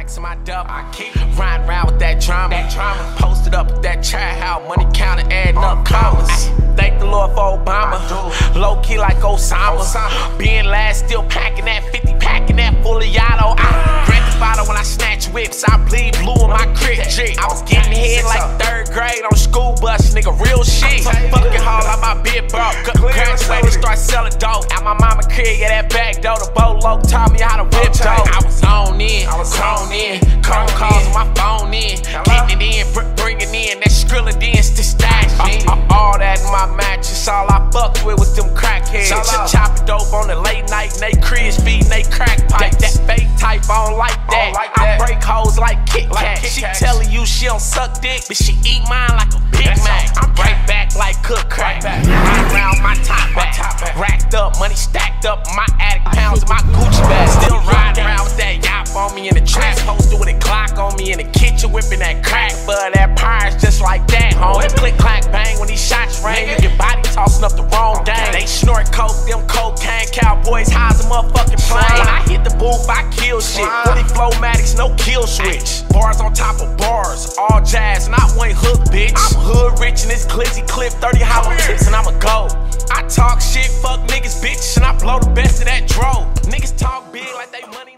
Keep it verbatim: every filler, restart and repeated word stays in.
racks in my dub. I keep riding around with that drama. That drama. Posted up with that child how money counter adding up commas. Thank the Lord for Obama. Low key like Osama. Osama. Being last, still packing that fifty, packing that fully auto. I grant the bottle when I snatch whips. I bleed blue in my crib. I was getting head like third grade on school bus, nigga. Real shit. Fucking haul out my big bro. Graduated, start selling dope. At my mama crib, get that back door. The bolo taught me how to whip dope. I was on in, I was on in. Cone calls on my phone in. Getting it in, br bringing in that Skrilla dance to stash. Uh, uh, all that in my mattress, all I fucked with was them crackheads. Ch chopping dope on the late night, and they cribs feeding they crack pipes. That, that fake type, I don't like that. Like I that. break hoes like Kit Kat. Like she telling you she don't suck dick, but she eat mine like a Big Mac. I'm right back like cook crack. Right around my top back. Racked up, money stacked up, my attic pounds in my Gucci bag. Still riding around with that yop on me in the trap. Posted with a Glock on me in the kitchen, whipping that crack. But that pire's just like that, homie. Click, clack, bang when these shots ring. You get body tossing up the wrong dang. They snort coke, them cocaine cowboys, highs a motherfucking plane. When I hit the booth, I kill shit. Fully flowmatics, no kill switch. Bars on top of bars, all jazz, not one hook, bitch. I'm hood rich and this glizzy clip, thirty hollow tips, and I'ma go. I talk shit, fuck niggas, bitch, and I blow the best of that dro. Niggas talk big like they money.